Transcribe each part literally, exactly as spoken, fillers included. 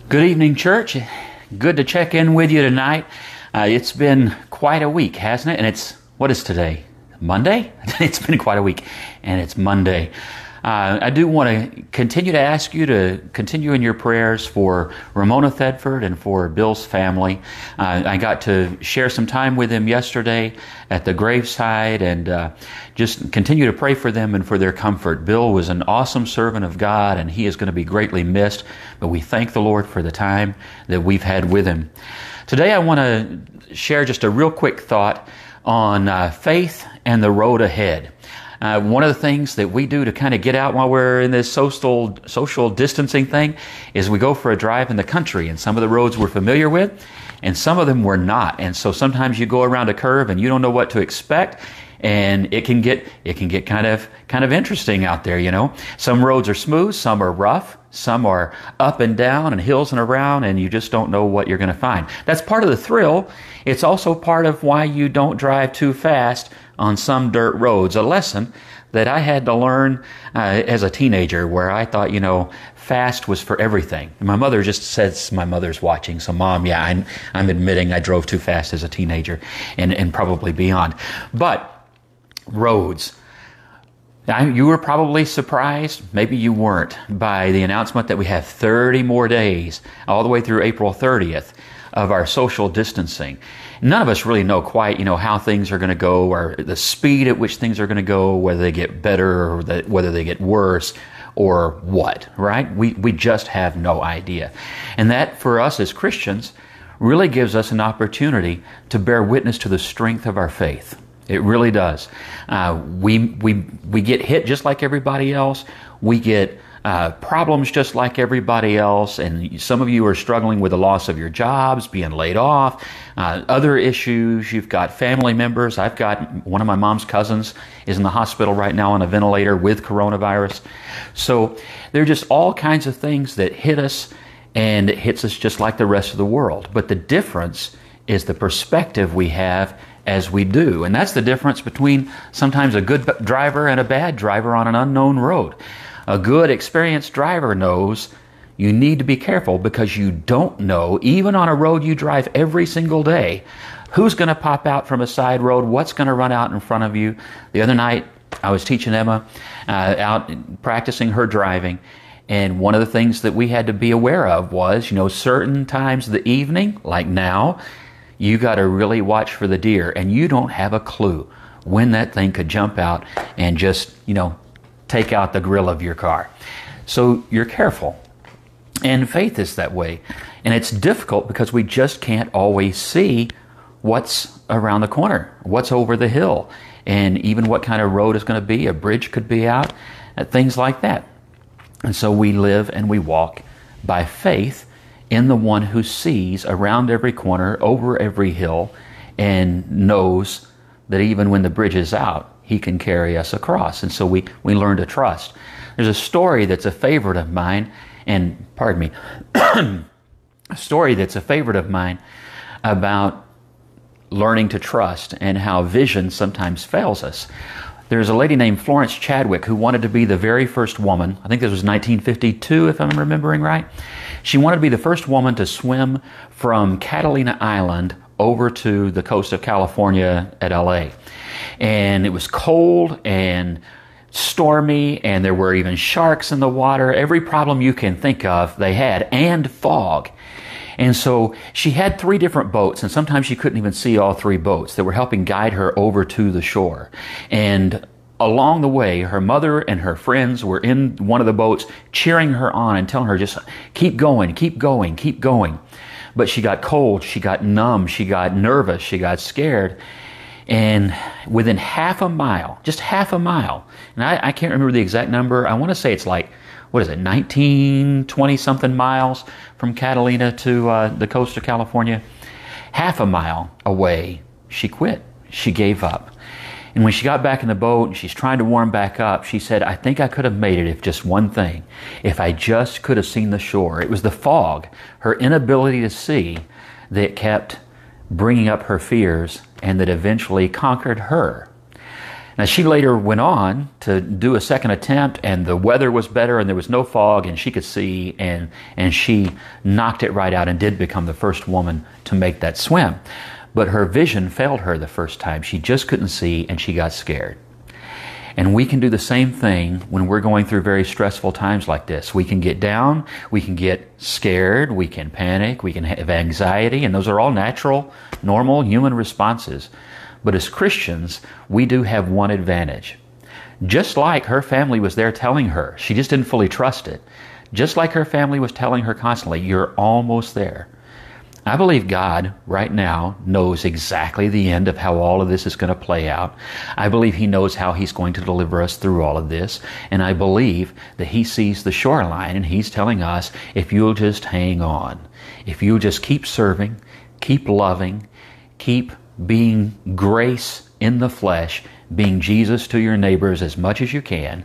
Good evening, church. Good to check in with you tonight. Uh, it's been quite a week, hasn't it? And it's, what is today? Monday? It's been quite a week, and it's Monday. Uh, I do want to continue to ask you to continue in your prayers for Ramona Thedford and for Bill's family. Uh, I got to share some time with them yesterday at the graveside, and uh, just continue to pray for them and for their comfort. Bill was an awesome servant of God, and he is going to be greatly missed, but we thank the Lord for the time that we've had with him. Today I want to share just a real quick thought on uh, faith and the road ahead. Uh, one of the things that we do to kind of get out while we're in this social social distancing thing is we go for a drive in the country, and some of the roads we're familiar with, and some of them we're not. And so sometimes you go around a curve and you don't know what to expect, and it can get it can get kind of kind of interesting out there, you know. Some roads are smooth, some are rough, some are up and down and hills and around, and you just don't know what you're going to find. That's part of the thrill. It's also part of why you don't drive too fast on some dirt roads. A lesson that I had to learn uh, as a teenager, where I thought, you know, fast was for everything. My mother just says, my mother's watching, so Mom, yeah, I'm, I'm admitting I drove too fast as a teenager, and, and probably beyond. But roads. Now, you were probably surprised, maybe you weren't, by the announcement that we have thirty more days, all the way through April thirtieth, of our social distancing. None of us really know quite, you know, how things are going to go, or the speed at which things are going to go, whether they get better or that, whether they get worse, or what, right? We, we just have no idea. And that, for us as Christians, really gives us an opportunity to bear witness to the strength of our faith. It really does. Uh, we, we, we get hit just like everybody else. We get Uh, problems just like everybody else, and some of you are struggling with the loss of your jobs, being laid off, uh, other issues. You've got family members. I've got one of my mom's cousins is in the hospital right now on a ventilator with coronavirus. So there are just all kinds of things that hit us, and it hits us just like the rest of the world. But the difference is the perspective we have as we do. And that's the difference between sometimes a good driver and a bad driver on an unknown road. A good, experienced driver knows you need to be careful, because you don't know, even on a road you drive every single day, who's going to pop out from a side road, what's going to run out in front of you. The other night, I was teaching Emma uh, out practicing her driving, and one of the things that we had to be aware of was, you know, certain times of the evening, like now, you got to really watch for the deer, and you don't have a clue when that thing could jump out and just, you know, take out the grill of your car. So you're careful. And faith is that way. And it's difficult because we just can't always see what's around the corner, what's over the hill, and even what kind of road is going to be. A bridge could be out, things like that. And so we live and we walk by faith in the one who sees around every corner, over every hill, and knows that even when the bridge is out, He can carry us across. And so we, we learn to trust. There's a story that's a favorite of mine, and pardon me, a story that's a favorite of mine about learning to trust and how vision sometimes fails us. There's a lady named Florence Chadwick who wanted to be the very first woman. I think this was nineteen fifty-two, if I'm remembering right. She wanted to be the first woman to swim from Catalina Island over to the coast of California at L A. And it was cold and stormy, and there were even sharks in the water. Every problem you can think of they had, and fog. And so she had three different boats, and sometimes she couldn't even see all three boats that were helping guide her over to the shore. And along the way, her mother and her friends were in one of the boats cheering her on and telling her, just keep going, keep going, keep going. But she got cold, she got numb, she got nervous, she got scared. And within half a mile, just half a mile, and I, I can't remember the exact number, I want to say it's like, what is it, nineteen, twenty-something miles from Catalina to uh, the coast of California. Half a mile away, she quit. She gave up. And when she got back in the boat and she's trying to warm back up, she said, I think I could have made it if just one thing, if I just could have seen the shore. It was the fog, her inability to see, that kept bringing up her fears and that eventually conquered her. Now, she later went on to do a second attempt, and the weather was better, and there was no fog, and she could see, and, and she knocked it right out and did become the first woman to make that swim. But her vision failed her the first time. She just couldn't see, and she got scared. And we can do the same thing when we're going through very stressful times like this. We can get down, we can get scared, we can panic, we can have anxiety, and those are all natural, normal human responses. But as Christians, we do have one advantage. Just like her family was there telling her, she just didn't fully trust it. Just like her family was telling her constantly, you're almost there. I believe God right now knows exactly the end of how all of this is going to play out. I believe He knows how He's going to deliver us through all of this. And I believe that He sees the shoreline, and He's telling us, if you'll just hang on, if you'll just keep serving, keep loving, keep being grace in the flesh, being Jesus to your neighbors as much as you can,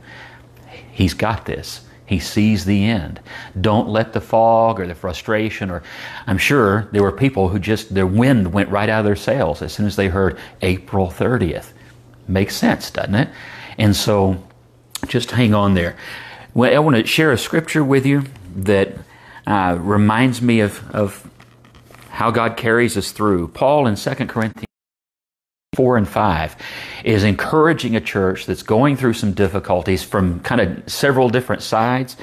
He's got this. He sees the end. Don't let the fog or the frustration, or I'm sure there were people who just, their wind went right out of their sails as soon as they heard April thirtieth. Makes sense, doesn't it? And so just hang on there. Well, I want to share a scripture with you that uh, reminds me of, of how God carries us through. Paul in Second Corinthians four and five is encouraging a church that's going through some difficulties from kind of several different sides.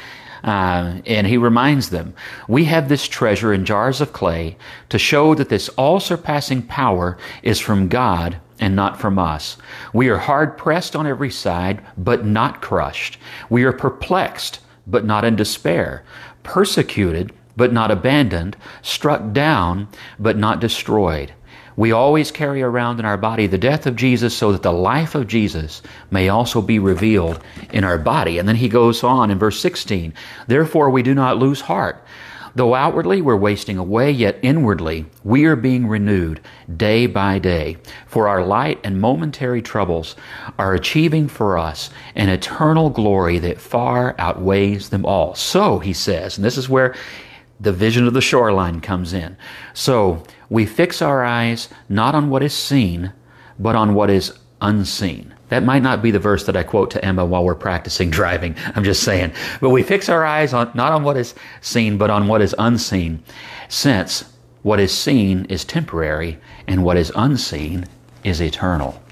Uh, and he reminds them, we have this treasure in jars of clay to show that this all-surpassing power is from God and not from us. We are hard-pressed on every side, but not crushed. We are perplexed, but not in despair. Persecuted, but not abandoned. Struck down, but not destroyed. We always carry around in our body the death of Jesus so that the life of Jesus may also be revealed in our body. And then he goes on in verse sixteen, therefore we do not lose heart. Though outwardly we're wasting away, yet inwardly we are being renewed day by day. For our light and momentary troubles are achieving for us an eternal glory that far outweighs them all. So, he says, and this is where the vision of the shoreline comes in. So, we fix our eyes not on what is seen, but on what is unseen. That might not be the verse that I quote to Emma while we're practicing driving. I'm just saying. But we fix our eyes on not on what is seen, but on what is unseen, since what is seen is temporary and what is unseen is eternal.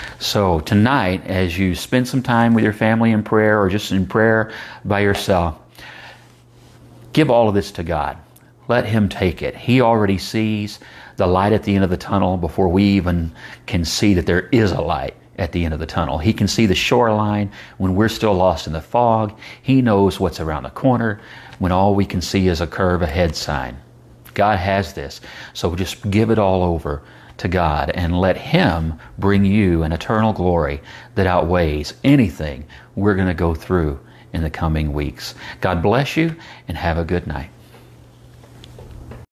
So tonight, as you spend some time with your family in prayer or just in prayer by yourself, give all of this to God. Let Him take it. He already sees the light at the end of the tunnel before we even can see that there is a light at the end of the tunnel. He can see the shoreline when we're still lost in the fog. He knows what's around the corner when all we can see is a curve ahead sign. God has this. So just give it all over to God and let Him bring you an eternal glory that outweighs anything we're going to go through in the coming weeks. God bless you and have a good night.